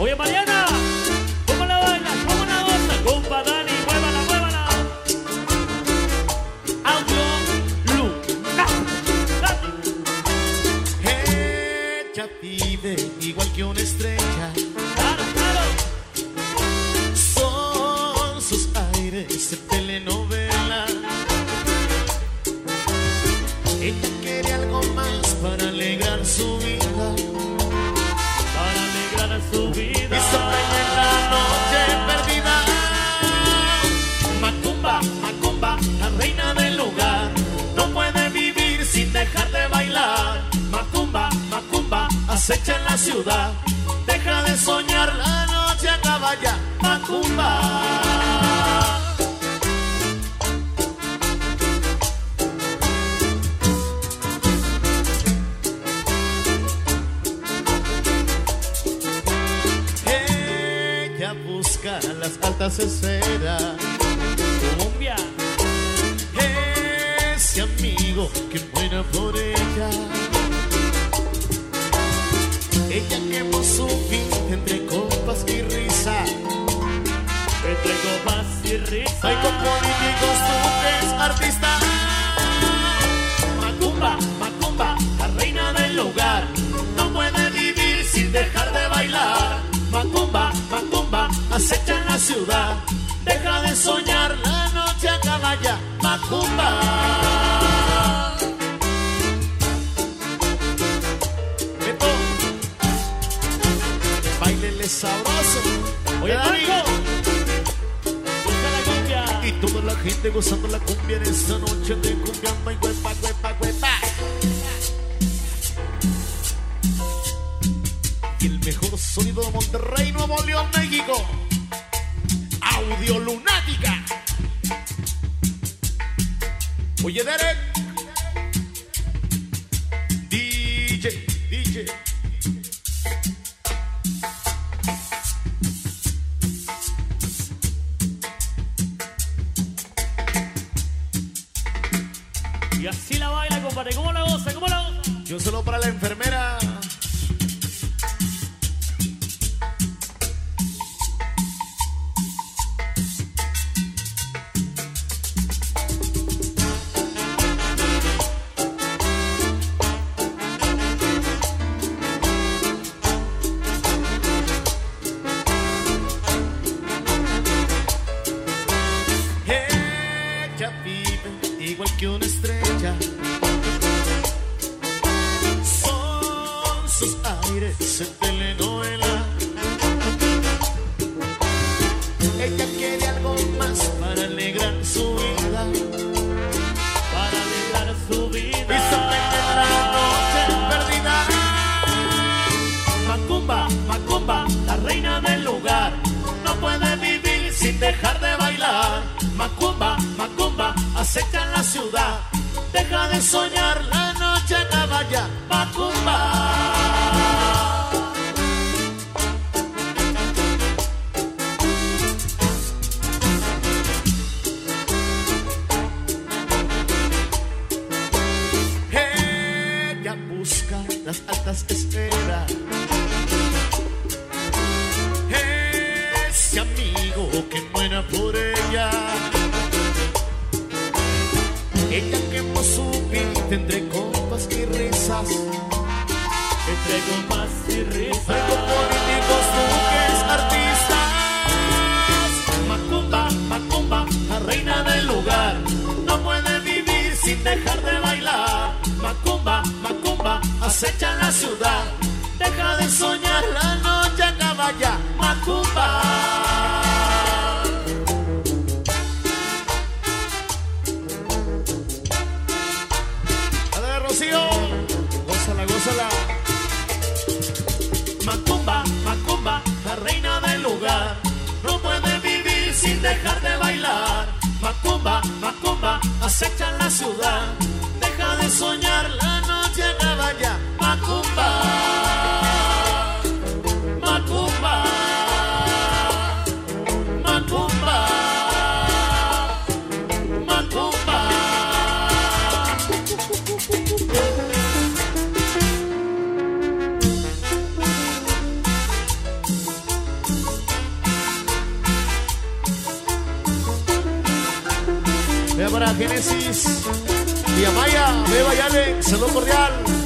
Oye, Mariana, ¿cómo la bailas? ¿Cómo la gozas? Compa Dani, muévala, muévala. Audio Ella vive igual que una estrella. Claro, claro. Son sus aires de telenovela. Ella quiere algo más para alegrar su vida. Para alegrar su vida. Y sorprende en la noche perdida. Macumba, Macumba, la reina del lugar. No puede vivir sin dejar de bailar. Macumba, Macumba, acecha en la ciudad. Deja de soñar, la noche acaba ya. Macumba. Busca las altas esferas. Colombia. Ese amigo que muera por ella. Ella quemó su vida entre copas y risa. Entre copas y risa. Hay con políticos, duques, artistas. Macumba, Macumba, la reina del lugar. No puede vivir sin dejar de bailar. Macumba, Macumba, acecha en la ciudad. Deja de soñar, la noche acaba ya. Macumba. Beto, bailele sabroso. Oye, Dani. Marco, busca la cumbia. Y toda la gente gozando la cumbia en esta noche de cumbia. May huepa, huepa, huepa. Y el mejor sonido de Monterrey, Nuevo León, México. Audio Lunática. Oye, Derek. DJ. Y así la baila, compadre. ¿Cómo la goza? ¿Cómo la goza? Yo solo para la enfermera. Igual que una estrella, son sus aires en telenovela. Ella quiere algo más para alegrar su vida. Para alegrar su vida. Y sorprende en la noche perdida. Macumba, Macumba, la reina del lugar. No puede vivir sin dejar de bailar. Macumba, Macumba, acecha en la ciudad. Deja de soñar, la noche acaba ya. Macumba. Ella busca las altas esferas. Ese amigo que muera por ella. Ella quemó su vida entre copas y risas. Entre copas y risas. Hay con políticos, duques, artistas. Macumba, Macumba, la reina del lugar. No puede vivir sin dejar de bailar. Macumba, Macumba, acecha en la ciudad. Deja de soñar, la noche acaba ya. Macumba. Gózala. Macumba, Macumba, la reina del lugar. No puede vivir sin dejar de bailar. Macumba, Macumba, acecha en la ciudad. Deja de soñar, la noche acaba ya. Macumba. Macumba. Macumba. Macumba. Vea para Génesis y Amaya, Beba y Alex, saludo cordial.